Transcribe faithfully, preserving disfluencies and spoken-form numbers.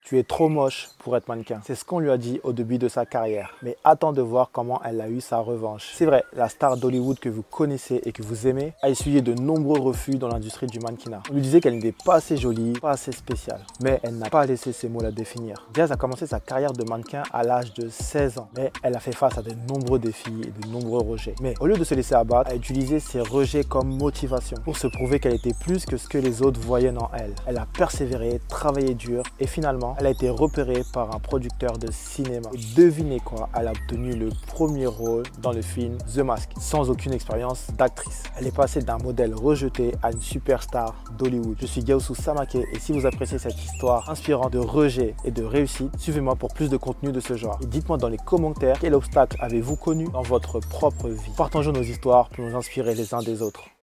Tu es trop moche pour être mannequin. C'est ce qu'on lui a dit au début de sa carrière. Mais attends de voir comment elle a eu sa revanche. C'est vrai, la star d'Hollywood que vous connaissez et que vous aimez a essuyé de nombreux refus dans l'industrie du mannequinat. On lui disait qu'elle n'était pas assez jolie, pas assez spéciale. Mais elle n'a pas laissé ces mots la définir. Diaz a commencé sa carrière de mannequin à l'âge de seize ans. Mais elle a fait face à de nombreux défis et de nombreux rejets. Mais au lieu de se laisser abattre, elle a utilisé ces rejets comme motivation pour se prouver qu'elle était plus que ce que les autres voyaient en elle. Elle a persévéré, travaillé dur et finalement, elle a été repérée par un producteur de cinéma. Et devinez quoi, elle a obtenu le premier rôle dans le film The Mask, sans aucune expérience d'actrice. Elle est passée d'un modèle rejeté à une superstar d'Hollywood. Je suis Gaoussou Samaké et si vous appréciez cette histoire inspirante de rejet et de réussite, suivez-moi pour plus de contenu de ce genre. Et dites-moi dans les commentaires quel obstacle avez-vous connu dans votre propre vie. Partageons nos histoires pour nous inspirer les uns des autres.